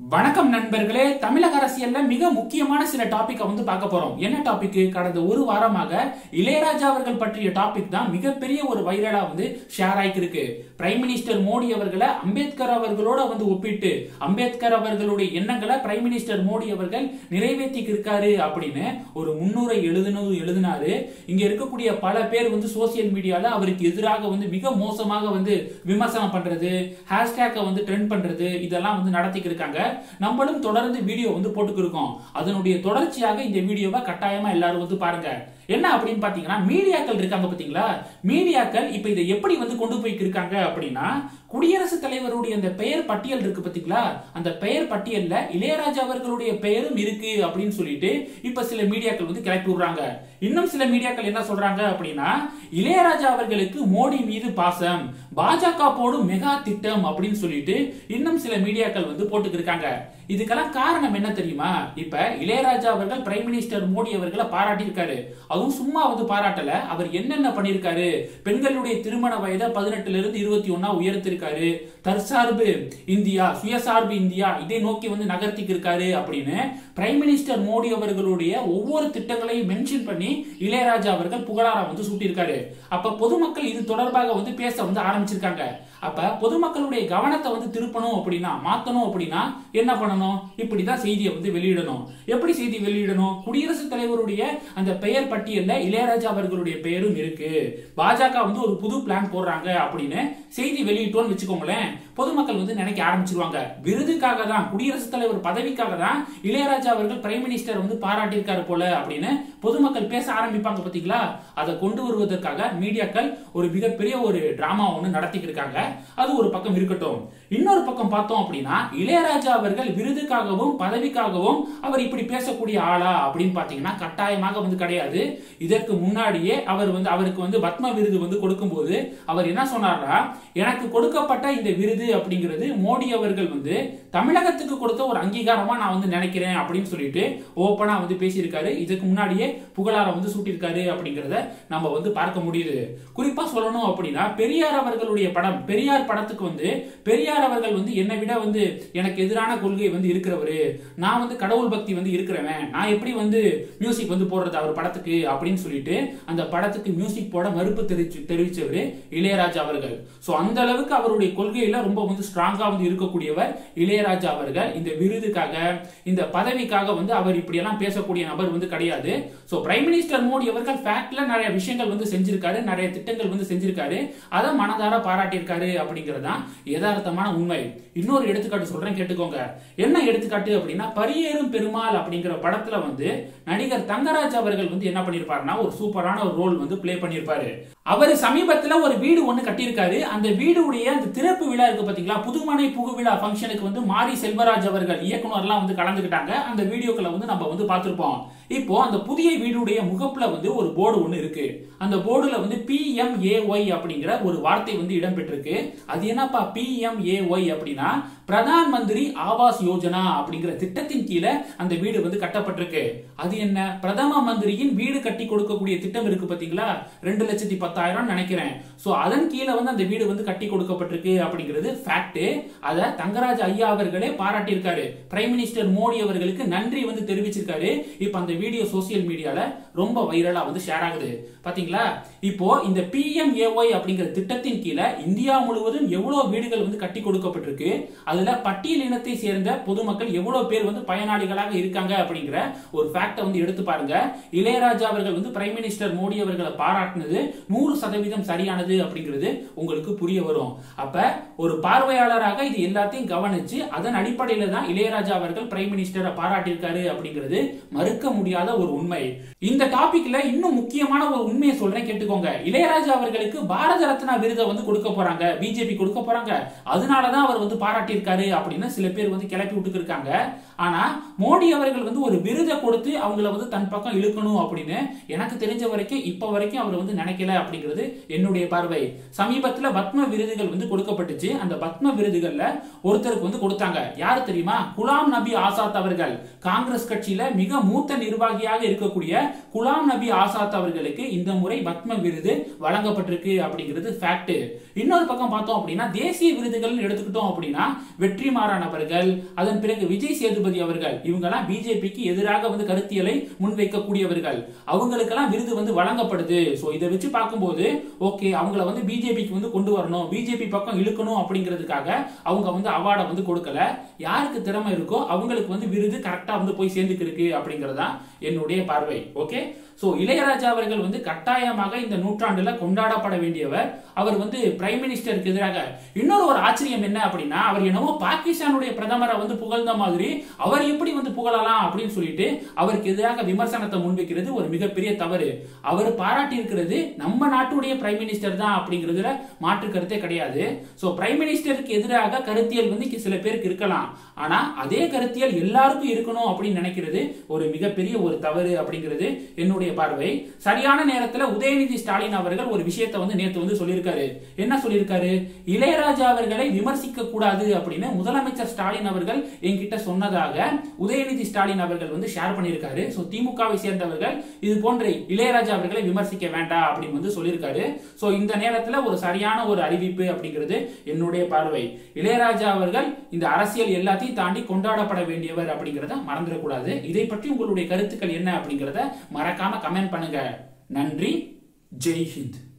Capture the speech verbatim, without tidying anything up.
வணக்கம் நண்பர்களே, தமிழக அரசியல்ல மிக முக்கியமான சில டாபிக் வந்து பார்க்க போறோம். என்ன டாபிக்? கடந்த ஒரு வாரமாக இளையராஜா அவர்கள் பற்றிய டாபிக் தான் மிகப்பெரிய ஒரு வைரலா வந்து ஷேர் ஆயிட்டு இருக்கு. பிரைம் மினிஸ்டர் மோடி அவர்களை அம்பேத்கர் அவர்களோட வந்து ஒப்பிட்டு அம்பேத்கர் அவர்களுடைய எண்ணங்களை பிரைம் மினிஸ்டர் மோடி அவர்கள் நிறைவேற்றி இருக்காரு அப்படின்னு ஒரு முன்னுரை எழுதுனது எழுதினாரு. இங்க இருக்கக்கூடிய பல பேர் வந்து சோசியல் மீடியால அவருக்கு எதிராக வந்து மிக மோசமாக வந்து விமர்சனம் பண்றது, ஹேஷ்டேக் வந்து ட்ரெண்ட் பண்றது, இதெல்லாம் வந்து நடத்திட்டு இருக்காங்க. நம்மளும் தொடர்ந்து வீடியோ வந்து போட்டுக்கிருக்கோம். அதனுடைய தொடர்ச்சியாக இந்த வீடியோவை கட்டாயமா எல்லாரும் வந்து பாருங்க. என்ன அப்படின்னு பாத்தீங்கன்னா, மீடியாக்கள் இருக்காங்க பாத்தீங்களா, மீடியாக்கள் இப்ப இதை எப்படி வந்து கொண்டு போய் இருக்காங்க அப்படின்னா, குடியரசுத் தலைவருடைய அந்த பெயர் பட்டியல் இருக்கு பாத்தீங்களா, அந்த பெயர் பட்டியல்ல இளையராஜா அவர்களுடைய பெயரும் இருக்கு அப்படின்னு சொல்லிட்டு இப்ப சில மீடியாக்கள் வந்து கிளப்பி விடுறாங்க. இன்னும் சில மீடியாக்கள் என்ன சொல்றாங்க அப்படின்னா, இளையராஜா அவர்களுக்கு மோடி மீது பாசம், பாஜக போடும் மெகா திட்டம் அப்படின்னு சொல்லிட்டு இன்னும் சில மீடியாக்கள் வந்து போட்டுக்கிட்டு இருக்காங்க. இதுக்கெல்லாம் காரணம் என்ன தெரியுமா? இப்ப இளையராஜா அவர்கள் பிரைம் மினிஸ்டர் மோடி அவர்களை பாராட்டி இருக்காரு. அதுவும் சும்மா வந்து பாராட்டல, அவர் என்னென்ன பண்ணிருக்காரு. பெண்களுடைய திருமண வயதை பதினெட்டுல இருந்து இருபத்தி ஒன்னா உயர்த்திருக்காரு. தற்சார்பு இந்தியா, சுயசார்பு இந்தியா இதை நோக்கி வந்து நகர்த்திக்கு இருக்காரு அப்படின்னு பிரைம் மினிஸ்டர் மோடி அவர்களுடைய ஒவ்வொரு திட்டங்களையும் மென்ஷன் பண்ணி இளையராஜா அவர்கள் புகழாரம் வந்து சூட்டியிருக்காரு. அப்ப பொதுமக்கள் இது தொடர்பாக வந்து பேச வந்து ஆரம்பிச்சிருக்காங்க. அப்ப பொதுமக்களுடைய கவனத்தை வந்து திருப்பணும் அப்படின்னா, மாத்தணும் அப்படின்னா என்ன பண்ணணும்? இப்படிதான் செய்தியை வந்து வெளியிடணும். எப்படி செய்தி வெளியிடணும்? குடியரசுத் தலைவருடைய அந்த பெயர் பட்டியல்ல இளையராஜா அவர்களுடைய பெயரும் இருக்கு, பாஜக வந்து ஒரு புது பிளான் போடுறாங்க அப்படின்னு செய்தி வெளியிட்டோம்னு வச்சுக்கோங்களேன், பொதுமக்கள் வந்து நினைக்க ஆரம்பிச்சிருவாங்க. விருதுக்காக தான், குடியரசுத் தலைவர் பதவிக்காக தான் இளையராஜா அவர்கள் பிரைம் மினிஸ்டர் வந்து பாராட்டியிருக்காரு போல அப்படின்னு பொதுமக்கள் பேச ஆரம்பிப்பாங்க பாத்தீங்களா. அதை கொண்டு வருவதற்காக மீடியாக்கள் ஒரு மிகப்பெரிய ஒரு டிராமா ஒன்று நடத்திட்டு இருக்காங்க. அது ஒரு பக்கம் இருக்கட்டும். இன்னொரு பக்கம் பார்த்தோம் அப்படின்னா, இளையராஜா அவர்கள் விருதுக்காகவும் பதவிக்காகவும் அவர் இப்படி பேசக்கூடிய ஆளா அப்படின்னு பாத்தீங்கன்னா கட்டாயமாக வந்து கிடையாது. இதற்கு முன்னாடியே அவர் வந்து அவருக்கு வந்து பத்ம விருது வந்து கொடுக்கும் போது அவர் என்ன சொன்னார்னா, எனக்கு கொடுக்கப்பட்ட இந்த விருது அப்படிங்கிறது மோடி அவர்கள் வந்து தமிழகத்துக்கு கொடுத்த ஒரு அங்கீகாரமா நான் வந்து நினைக்கிறேன் அப்படின்னு சொல்லிட்டு ஓபனா வந்து பேசியிருக்காரு. இதுக்கு முன்னாடியே புகழாரம் வந்து சூட்டியிருக்காரு அப்படிங்கறத நம்ம வந்து பார்க்க முடியுது. குறிப்பா சொல்லணும் அப்படின்னா, பெரியார் அவர்களுடைய படம், பெரியார் படத்துக்கு வந்து பெரியார் அவர்கள் வந்து என்னை விட வந்து எனக்கு எதிரான கொள்கை வந்து இருக்கிறவரு, நான் வந்து கடவுள் பக்தி வந்து இருக்கிறவன், நான் எப்படி வந்து மியூசிக் வந்து போடுறது அவர் படத்துக்கு அப்படின்னு சொல்லிட்டு அந்த படத்துக்கு மியூசிக் போட மறுப்பு தெரிவிச்சு தெரிவிச்சவர் இளையராஜா அவர்கள். சோ அந்த அளவுக்கு அவருடைய கொள்கையில ரொம்ப வந்து ஸ்ட்ராங்கா வந்து இருக்கக்கூடியவர் இளையராஜா அவர்கள். இந்த விருதுக்காக, இந்த பதவிக்காக வந்து அவர் இப்படி எல்லாம் பேசக்கூடிய நபர் வந்து கிடையாது. சோ பிரைம் மினிஸ்டர் மோடி அவர்கள் ஃபேக்ட்ல நிறைய விஷயங்கள் வந்து செஞ்சிருக்காரு, நிறைய திட்டங்கள் வந்து செஞ்சிருக்காரு, அதை மனதார பாராட்டியிருக்காரு அப்படிங்கறதுதான் யதார்த்தமான உண்மை. இன்னொரு எடுத்துக்காட்டு சொல்றேன், கேட்டுக்கோங்க. என்ன எடுத்துக்காட்டு அப்படின்னா, பரியேறும் பெருமாள் அப்படிங்கிற படத்துல வந்து நடிகர் தங்கராஜ் அவர்கள் வந்து என்ன பண்ணிருப்பாருன்னா ஒரு சூப்பரான ஒரு ரோல் வந்து பிளே பண்ணிருப்பாரு. அவர் சமீபத்துல ஒரு வீடு ஒண்ணு கட்டியிருக்காரு. அந்த வீடுடைய அந்த திறப்பு விழா இருக்கு பாத்தீங்களா, புதுமனை புகு விழா ஃபங்க்ஷனுக்கு வந்து மாரி செல்வராஜ் அவர்கள் இயக்குனர்லாம் வந்து கலந்துக்கிட்டாங்க. அந்த வீடியோக்களை வந்து நம்ம வந்து பார்த்திருப்போம். இப்போ அந்த புதிய வீடுடைய முகப்புல வந்து ஒரு போர்டு ஒண்ணு இருக்கு. அந்த போர்டுல வந்து பி எம் ஏ ஒய் அப்படிங்கிற ஒரு வார்த்தை வந்து இடம்பெற்றிருக்கு. அது என்னப்பா பி எம் ஏ ஒய் அப்படின்னா, பிரதான் மந்திரி ஆவாஸ் யோஜனா அப்படிங்கிற திட்டத்தின் கீழே அந்த வீடு வந்து கட்டப்பட்டிருக்கு. அது என்ன? பிரதம மந்திரியின் வீடு கட்டி கொடுக்கக்கூடிய திட்டம் இருக்கு பாத்தீங்களா, ரெண்டு லட்சத்தி பத்தாயிரம் நினைக்கிறேன். சோ அதன் கீழே வந்து அந்த வீடு வந்து கட்டி கொடுக்கப்பட்டிருக்கு அப்படிங்கிறது ஃபேக்ட். அத தங்கராஜ் ஐயா அவர்களே பாராட்டி இருக்காரு. பிரைம் மினிஸ்டர் மோடி அவர்களுக்கு நன்றி வந்து தெரிவிச்சிருக்காரு. இப்ப அந்த வீடியோ சோசியல் மீடியால ரொம்ப வைரலா வந்து ஷேர் ஆகுது பாத்தீங்களா. இப்போ இந்த பி எம் ஏ ஒய் அப்படிங்கிற திட்டத்தின் கீழே இந்தியா முழுவதும் எவ்வளவு வீடுகள் வந்து கட்டி கொடுக்கப்பட்டிருக்கு, அதுல பட்டியல் இனத்தை சேர்ந்த பொதுமக்கள் எவ்வளவு பேர் வந்து பயனாளிகளாக இருக்காங்க அப்படிங்கிற ஒரு ஃபேக்டை வந்து எடுத்து பாருங்க. இளையராஜா அவர்கள் வந்து பிரைம் மினிஸ்டர் மோடி அவர்களை பாராட்டினது நூறு சதவீதம் சரியானது அப்படிங்கிறது உங்களுக்கு புரிய வரும். அப்ப ஒரு பார்வையாளராக இது எல்லாத்தையும் கவனிச்சு அதன் அடிப்படையில தான் இளையராஜா அவர்கள் பிரைம் மினிஸ்டரை பாராட்டியிருக்காரு அப்படிங்கிறது மறுக்க முடியாத ஒரு உண்மை. இந்த டாபிக்ல இன்னும் முக்கியமான ஒரு உண்மையை சொல்றேன், கேட்டுக்கோங்க. இளையராஜா அவர்களுக்கு பாரத ரத்னா விருதை வந்து கொடுக்க போறாங்க, பிஜேபி கொடுக்க போறாங்க, அதனாலதான் அவர் வந்து பாராட்டியிருக்காரு அப்படின்னு சில பேர் வந்து கிளப்பி விட்டு இருக்காங்க. ஆனா மோடி அவர்கள் வந்து ஒரு விருதை கொடுத்து அவங்கள வந்து தன் பக்கம் இழுக்கணும் அப்படின்னு எனக்கு தெரிஞ்ச வரைக்கும் இப்ப வரைக்கும் அவர் வந்து நினைக்கல அப்படிங்கிறது என்னுடைய பார்வை. சமீபத்தில் பத்ம விருதுகள் வந்து கொடுக்கப்பட்டுச்சு. அந்த பத்ம விருதுகள்ல ஒருத்தருக்கு வந்து கொடுத்தாங்க. யாரு தெரியுமா? குலாம் நபி ஆசாத் அவர்கள். காங்கிரஸ் கட்சியில மிக மூத்த நிர்வாகியாக இருக்கக்கூடிய குலாம் நபி ஆசாத் அவர்களுக்கு இந்த முறை பத்ம விருது வழங்கப்பட்டிருக்கு அப்படிங்கிறது ஃபேக்ட். இன்னொரு பக்கம் பார்த்தோம் அப்படின்னா, தேசிய விருதுகள் எடுத்துக்கிட்டோம் அப்படின்னா வெற்றிமாறன் அவர்கள், அதன் பிறகு விஜய் சேதுபதி அவர்கள், இவங்கெல்லாம் பிஜேபிக்கு எதிராக வந்து கருத்தியலை முன்வைக்கக்கூடியவர்கள். அவங்களுக்கெல்லாம் விருது வந்து வழங்கப்படுது. சோ இதை வச்சு பார்க்கும்போது ஓகே, அவங்கள வந்து பிஜேபிக்கு வந்து கொண்டு வரணும், பிஜேபி பக்கம் இழுக்கணும் அப்படிங்கிறதுக்காக அவங்க வந்து அவார்டை வந்து கொடுக்கல. யாருக்கு திறமை இருக்கோ அவங்களுக்கு வந்து விருது கரெக்டா வந்து போய் சேர்ந்துக்கு இருக்கு அப்படிங்கறதா என்னுடைய பார்வை. ஓகே, சோ இளையராஜா அவர்கள் வந்து கட்டாயமாக இந்த நூற்றாண்டுல கொண்டாடப்பட வேண்டியவர். அவர் வந்து பிரைம் மினிஸ்டருக்கு எதிராக இன்னொரு ஒரு ஆச்சரியம் என்ன அப்படின்னா, அவர் என்னவோ பாகிஸ்தானுடைய பிரதமரை வந்து புகழ்ந்த மாதிரி அவர் எப்படி வந்து புகழலாம் அப்படின்னு சொல்லிட்டு அவருக்கு எதிராக விமர்சனத்தை முன்வைக்கிறது ஒரு மிகப்பெரிய தவறு. அவர் பாராட்டி இருக்கிறது நம்ம நாட்டுடைய பிரைம் மினிஸ்டர் தான் அப்படிங்கிறதுல மாற்று கருத்தே கிடையாது. சோ பிரைம் மினிஸ்டருக்கு எதிராக கருத்தியல் வந்து சில பேருக்கு இருக்கலாம், ஆனா அதே கருத்தியல் எல்லாருக்கும் இருக்கணும் அப்படின்னு நினைக்கிறது ஒரு மிகப்பெரிய ஒரு தவறு அப்படிங்கிறது என்னுடைய பார்வை. சரியான நேரத்தில் உதயநிதி ஸ்டாலின் அவர்கள் ஒரு விஷயத்தை வந்து நேத்து வந்து சொல்லியிருக்காரு. என்ன சொல்லியிருக்காரு? இளையராஜா அவர்களை விமர்சிக்க கூடாது அப்படின்னு முதலமைச்சர் ஸ்டாலின் அவர்கள் என்கிட்ட சொன்னதாக உதயநிதி ஸ்டாலின் அவர்கள் வந்து ஷேர் பண்ணியிருக்காரு. சோ திமுகவை சேர்ந்தவர்கள் இது போன்ற இளையராஜா அவர்களை விமர்சிக்க வேண்டாம் அப்படின்னு வந்து சொல்லியிருக்காரு. சோ இந்த நேரத்தில் ஒரு சரியான ஒரு அறிவிப்பு அப்படிங்கிறது என்னுடைய பார்வை. இளையராஜா அவர்கள் இந்த அரசியல் எல்லாத்தையும் தாண்டி கொண்டாடப்பட வேண்டியவர் அப்படிங்கறத மறந்துடக்கூடாது. இதை பற்றி உங்களுடைய கருத்துக்கள் என்ன அப்படிங்கறத மறக்காம கமெண்ட் பண்ணுங்க. நன்றி. ஜெய் ஹிந்த்.